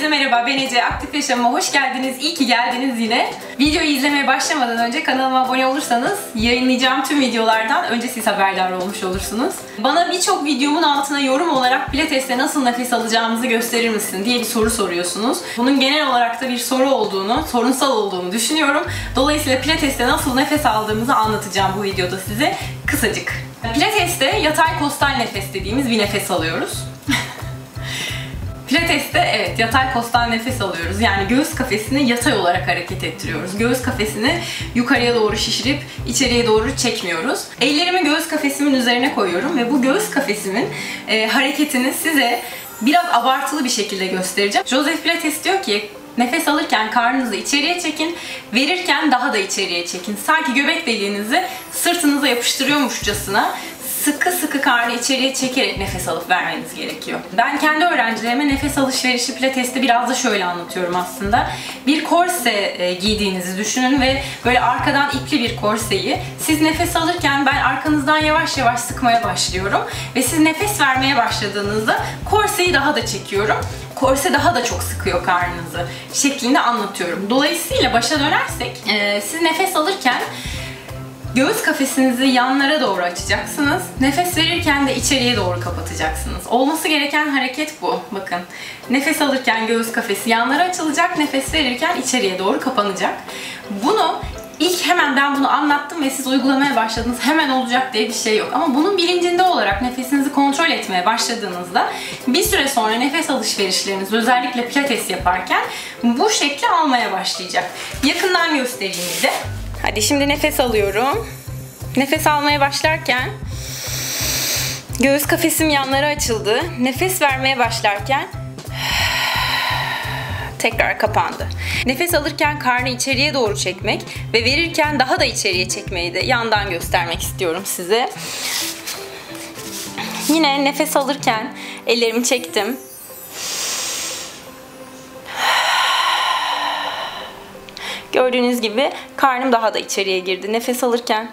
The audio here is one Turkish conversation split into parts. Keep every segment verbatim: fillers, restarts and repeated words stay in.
merhaba, ben Ece. Aktif Yaşam'a hoş geldiniz. İyi ki geldiniz yine. Videoyu izlemeye başlamadan önce kanalıma abone olursanız yayınlayacağım tüm videolardan önce siz haberdar olmuş olursunuz. Bana birçok videomun altına yorum olarak pilates'te nasıl nefes alacağımızı gösterir misin diye bir soru soruyorsunuz. Bunun genel olarak da bir soru olduğunu, sorunsal olduğunu düşünüyorum. Dolayısıyla pilates'te nasıl nefes aldığımızı anlatacağım bu videoda size kısacık. Pilates'te yatay kostal nefes dediğimiz bir nefes alıyoruz. Pilates'te evet yatay kostal nefes alıyoruz. Yani göğüs kafesini yatay olarak hareket ettiriyoruz. Göğüs kafesini yukarıya doğru şişirip içeriye doğru çekmiyoruz. Ellerimi göğüs kafesimin üzerine koyuyorum ve bu göğüs kafesimin e, hareketini size biraz abartılı bir şekilde göstereceğim. Joseph Pilates diyor ki nefes alırken karnınızı içeriye çekin, verirken daha da içeriye çekin. Sanki göbek deliğinizi sırtınıza yapıştırıyormuşçasına sıkı sıkı karnı içeriye çekerek nefes alıp vermeniz gerekiyor. Ben kendi öğrencilerime nefes alışverişi pilates'te biraz da şöyle anlatıyorum aslında. Bir korse giydiğinizi düşünün ve böyle arkadan ipli bir korseyi siz nefes alırken ben arkanızdan yavaş yavaş sıkmaya başlıyorum ve siz nefes vermeye başladığınızda korseyi daha da çekiyorum. Korse daha da çok sıkıyor karnınızı şeklinde anlatıyorum. Dolayısıyla başa dönersek siz nefes alırken göğüs kafesinizi yanlara doğru açacaksınız. Nefes verirken de içeriye doğru kapatacaksınız. Olması gereken hareket bu. Bakın. Nefes alırken göğüs kafesi yanlara açılacak. Nefes verirken içeriye doğru kapanacak. Bunu ilk hemen ben bunu anlattım ve siz uygulamaya başladınız. Hemen olacak diye bir şey yok. Ama bunun bilincinde olarak nefesinizi kontrol etmeye başladığınızda bir süre sonra nefes alışverişleriniz özellikle pilates yaparken bu şekli almaya başlayacak. Yakından göstereyim size. Hadi şimdi nefes alıyorum. Nefes almaya başlarken göğüs kafesim yanlara açıldı. Nefes vermeye başlarken tekrar kapandı. Nefes alırken karnı içeriye doğru çekmek ve verirken daha da içeriye çekmeyi de yandan göstermek istiyorum size. Yine nefes alırken ellerimi çektim. Gördüğünüz gibi karnım daha da içeriye girdi. Nefes alırken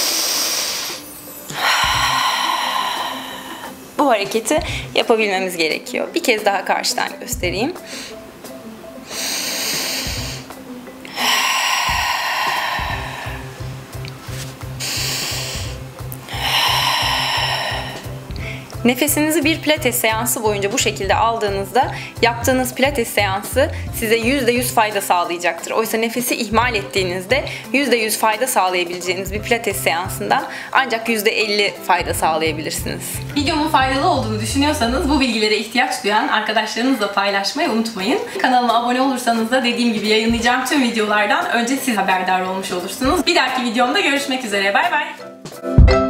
bu hareketi yapabilmemiz gerekiyor. Bir kez daha karşıdan göstereyim. Nefesinizi bir pilates seansı boyunca bu şekilde aldığınızda yaptığınız pilates seansı size yüzde yüz fayda sağlayacaktır. Oysa nefesi ihmal ettiğinizde yüzde yüz fayda sağlayabileceğiniz bir pilates seansından ancak yüzde elli fayda sağlayabilirsiniz. Videomun faydalı olduğunu düşünüyorsanız bu bilgilere ihtiyaç duyan arkadaşlarınızla paylaşmayı unutmayın. Kanalıma abone olursanız da dediğim gibi yayınlayacağım tüm videolardan önce siz haberdar olmuş olursunuz. Bir dahaki videomda görüşmek üzere. Bay bay.